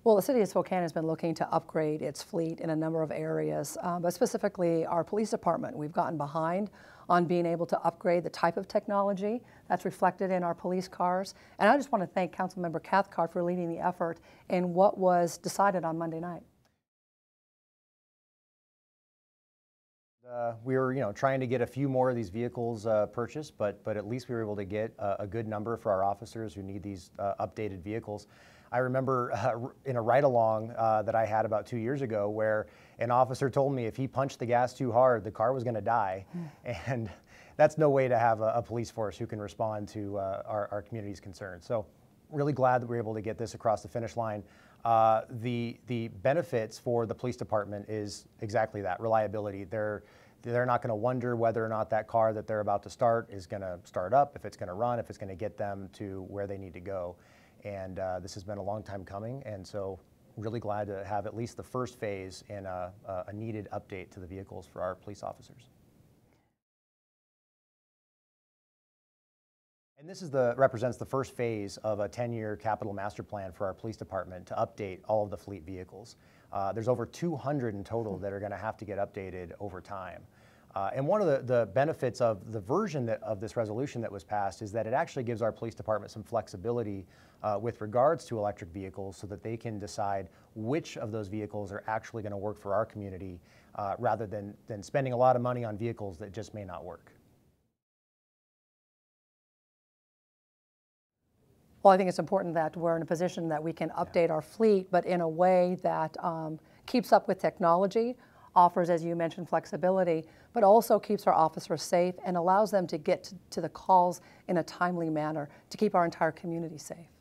Well, the city of Spokane has been looking to upgrade its fleet in a number of areas, but specifically our police department. We've gotten behind on being able to upgrade the type of technology that's reflected in our police cars. And I just want to thank Councilmember Cathcart for leading the effort in what was decided on Monday night. We were, trying to get a few more of these vehicles purchased, but at least we were able to get a good number for our officers who need these updated vehicles. I remember in a ride-along that I had about 2 years ago where an officer told me if he punched the gas too hard, the car was going to die. And that's no way to have a police force who can respond to our community's concerns. So really glad that we were able to get this across the finish line. The benefits for the police department is exactly that, reliability. They're not going to wonder whether or not that car that they're about to start is going to start up, if it's going to run, if it's going to get them to where they need to go. And this has been a long time coming, and so really glad to have at least the first phase in a needed update to the vehicles for our police officers. And this represents the first phase of a 10-year capital master plan for our police department to update all of the fleet vehicles. There's over 200 in total that are going to have to get updated over time. And one of the benefits of the version of this resolution that was passed is that it actually gives our police department some flexibility with regards to electric vehicles so that they can decide which of those vehicles are actually going to work for our community rather than spending a lot of money on vehicles that just may not work. Well, I think it's important that we're in a position that we can update our fleet, but in a way that keeps up with technology, offers, as you mentioned, flexibility, but also keeps our officers safe and allows them to get to the calls in a timely manner to keep our entire community safe.